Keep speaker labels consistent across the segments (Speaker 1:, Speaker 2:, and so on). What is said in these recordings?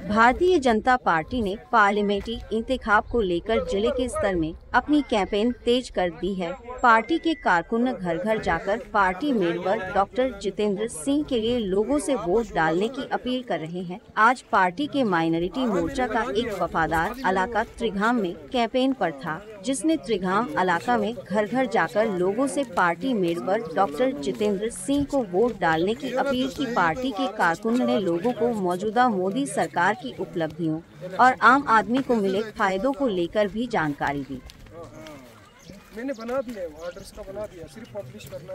Speaker 1: Bharatiya Janata party ने parliamentary इंतखाब को लेकर जिले के स्तर में अपनी कैंपेन तेज कर दी है। पार्टी के कारकुन घर घर जाकर party member doctor Jitendra Singh के लिए लोगों से वोट डालने की अपील कर रहे हैं। आज पार्टी के माइनॉरिटी मोर्चा का एक वफादार इलाका त्रिघाम में कैंपेन पर था, जिसने त्रिघाम इलाका में घर घर जाकर लोगों से party member doctor Jitendra Singh को वोट डालने की अपील की। पार्टी के कारकुन ने लोगों को मौजूदा मोदी सरकार की उपलब्धियों और आम आदमी को मिले फायदों को लेकर भी जानकारी दी।
Speaker 2: मैंने बना दिया, ऑर्डर्स का बना दिया, सिर्फ पब्लिश करना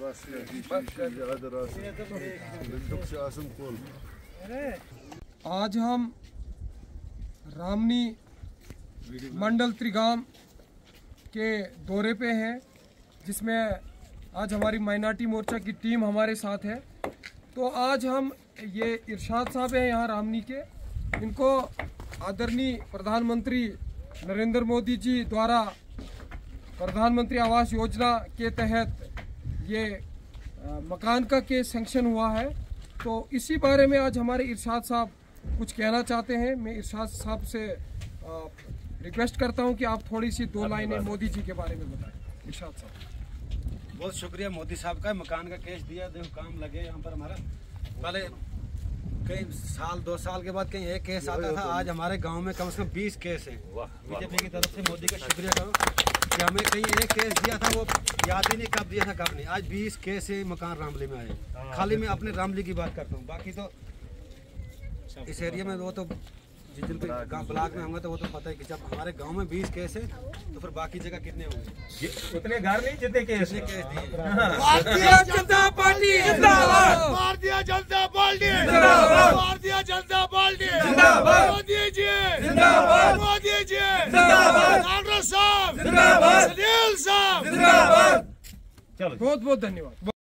Speaker 2: है। आज हम रामनी मंडल त्रिगाम के दौरे पे हैं, जिसमें आज हमारी माइनॉरिटी मोर्चा की टीम हमारे साथ है। तो आज हम ये इरशाद साहब हैं यहाँ रामनी के, इनको आदरणीय प्रधानमंत्री नरेंद्र मोदी जी द्वारा प्रधानमंत्री आवास योजना के तहत ये मकान का केस सैंक्शन हुआ है। तो इसी बारे में आज हमारे इरशाद साहब कुछ कहना चाहते हैं। मैं इरशाद साहब से रिक्वेस्ट करता हूं कि आप थोड़ी सी 2 लाइनें मोदी जी के बारे में बताएं। इरशाद साहब।
Speaker 3: बहुत शुक्रिया मोदी साहब का, मकान का केस दिया, देखो काम लगे यहाँ पर हमारा। पहले कई साल 2 साल के बाद कहीं एक केस आता था, आज हमारे गांव में कम से कम 20 केस हैं। बीजेपी की तरफ से मोदी का शुक्रिया करो कि हमें कहीं एक केस दिया था, वो याद ही नहीं कब दिया था कब नहीं। आज 20 केस है मकान रामली में आए। खाली मैं अपने रामली की बात करता हूँ, बाकी तो इस एरिया में वो तो जिन ब्लॉक में होंगे तो वो तो पता है कि जब हमारे गांव में 20 केस है तो फिर बाकी जगह कितने होंगे?
Speaker 4: उतने घर नहीं जितने केस
Speaker 3: दिए।
Speaker 2: भारतीय जनता पार्टी जिंदाबाद, भारतीय जनता पार्टी जिंदाबाद, भारतीय जनता पार्टी जिंदाबाद, मोदी जी जिंदाबाद, मोदी जी जिंदाबाद, कांग्रेस साहब जिंदाबाद, सनील साहब जिंदाबाद। चलो, बहुत बहुत धन्यवाद।